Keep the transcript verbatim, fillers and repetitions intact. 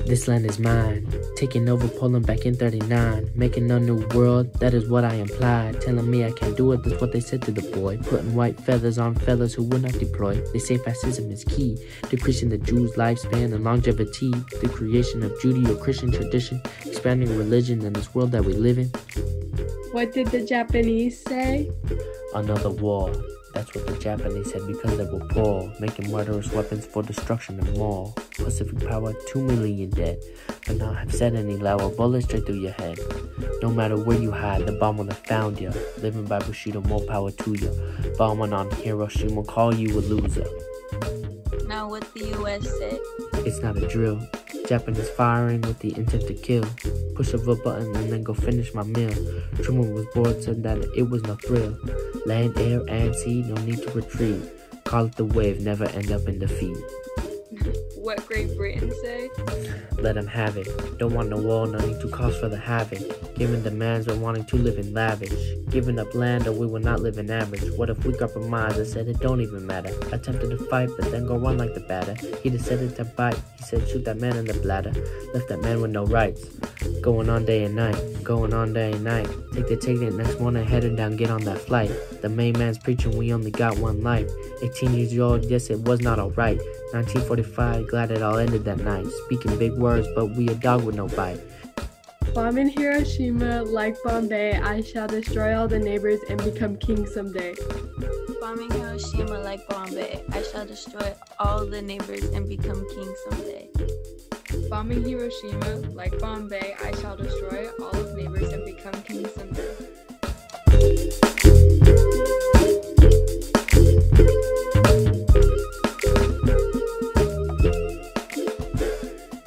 This land is mine, taking over Poland back in thirty-nine, making a new world, that is what I implied. Telling me I can't do it, that's what they said to the boy. Putting white feathers on fellas who would not deploy. They say fascism is key, decreasing the Jews' lifespan and longevity. The creation of Judeo-Christian tradition, expanding religion in this world that we live in. What did the Japanese say? Another war. That's what the Japanese said because they were poor, making murderous weapons for destruction and more. Pacific Power, two million dead, but not have said any loud, a bullet straight through your head. No matter where you hide, the bomb will have found ya. Living by Bushido, more power to ya. Bombing on Hiroshima, call you a loser. Now what the U S say? It's not a drill. Japanese firing with the intent to kill. Push of a button and then go finish my meal. Truman was bored, said that it was no thrill. Land, air, and sea, no need to retreat. Call it the wave, never end up in defeat. What Great Britain say? Let them have it. Don't want no war, no need to cause for the havoc. Giving demands but wanting to live in lavish. Giving up land or we will not live in average. What if we compromise? I said it don't even matter. Attempted to fight but then go run like the batter. He decided to bite. He said shoot that man in the bladder. Left that man with no rights. Going on day and night. Going on day and night. Take the ticket next morning, headed down, get on that flight. The main man's preaching we only got one life. eighteen years old, yes it was not alright. nineteen forty-five, glad it all ended that night. Speaking big words, but we a dog with no bite. Bombing Hiroshima, like Bombay, I shall destroy all the neighbors and become king someday. Bombing Hiroshima like Bombay, I shall destroy all the neighbors and become king someday. Bombing Hiroshima, like Bombay, I shall destroy all of neighbors and become king someday.